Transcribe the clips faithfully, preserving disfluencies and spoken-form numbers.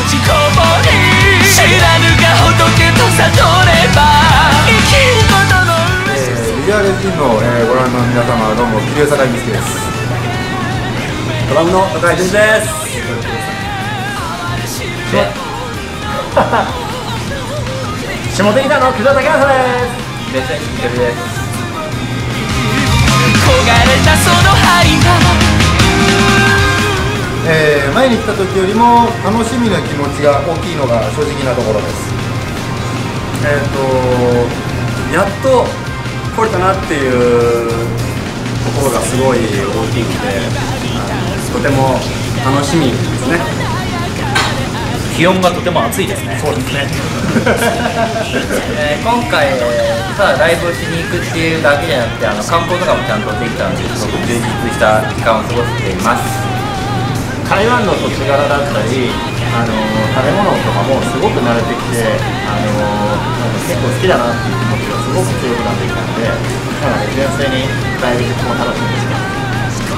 ちこもり知らぬが仏と悟れば生きることの嬉しさ。 ビジュアルジンの、えー、ご覧の皆様どうも桐生坂美介です。 ドラムの高井純です。下手ギターの工藤武康です。めっちゃいい曲です。 焦がれたその針がえー、前に来た時よりも楽しみな気持ちが大きいのが正直なところです。 えっとやっと来れたなっていうところがすごい大きいので、とても楽しみですね。 気温がとても暑いですね。 そうですね。 えー、今回、ただライブしに行くっていうだけじゃなくて、あの観光とかもちゃんとできたので、すごく充実した時間を過ごしています。 台湾の土地柄だったり、あの食べ物とかもすごく慣れてきて、あのなんか結構好きだなっていう気持ちがすごく強くなってきたので、なので純粋にライブも楽しみにしてます。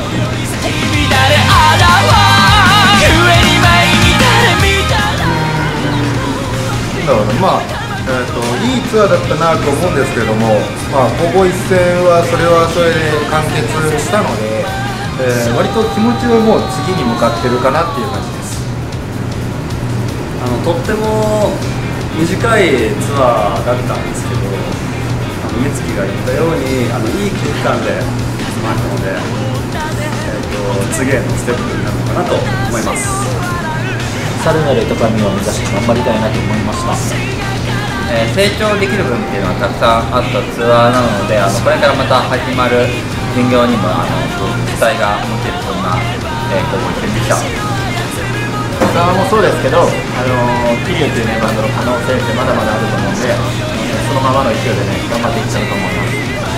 だからね、まあ、えーと、いいツアーだったなと思うんですけれども、まあ、ほぼ一戦はそれはそれで完結したので、えー、割と気持ちはもう次に向かってるかなっていう感じです。 あのとっても短いツアーだったんですけど、あの美月が言ったようにあのいい空気感で集まったので、えー、と次へのステップになるのかなと思います。 さらなる高みを目指して頑張りたいなと思いました。 えー、成長できる部分っていうのはたくさんあったツアーなので、あのこれからまた始まる巡業にもあの期待が持てるそんな、えー、高校生でした。 ツアーもそうですけど、あの桐生という、ね、バンドの可能性ってまだまだあると思うんで、そのままの勢いでね頑張っていきたいと思います。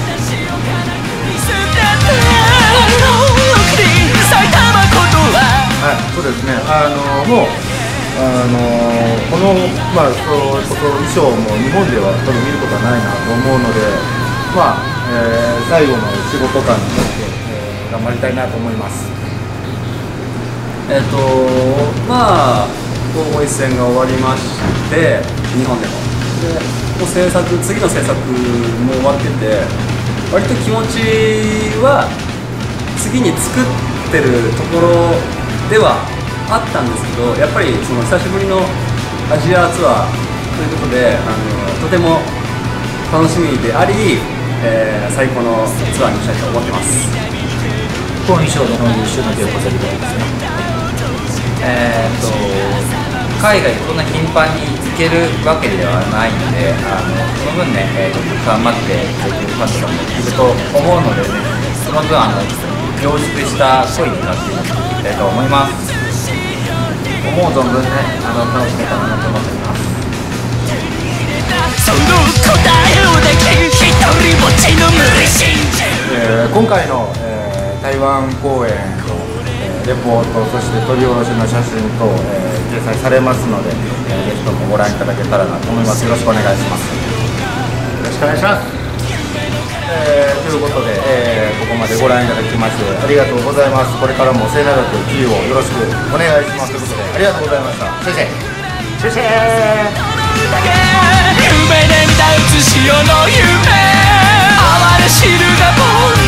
はい、そうですね。あのもうあのこのまあそうこそ衣装も日本では多分見ることはないなと思うので、まあ、えー、最後の仕事感になって、えー、頑張りたいなと思います。 えっ、とまあ高校一戦が終わりまして、日本でもでもう制作次の制作も終わってて、割と気持ちは次に作ってるところではあったんですけど、やっぱりその久しぶりのアジアツアーということで、あのとても楽しみであり、えー、最高のツアーにしたいと思ってます。 本衣装での優秀な手を飾りたいですね。 えー、と海外でそんな頻繁に行けるわけではないので、あのその分ね、えー、と頑張ってくれてるファンとかもいると思うのでね、その分あの凝縮した恋になっていきたいと思います。 思う存分ね、あの楽しめたらなと思っています。 その答えをできる一人ぼっちの無理心中、 えー、今回の、えー、台湾公演の、えー、レポート、そして撮り下ろしの写真等、えー、掲載されますので、えー、ぜひともご覧いただけたらなと思います。よろしくお願いします。 よろしくお願いします。 えー、ということで、えー、ここまでご覧いただきましてありがとうございます。これからも末永く自由をよろしくお願いしますということで、ありがとうございました。先生。先生。 夢で見た写し世の夢、哀れしるが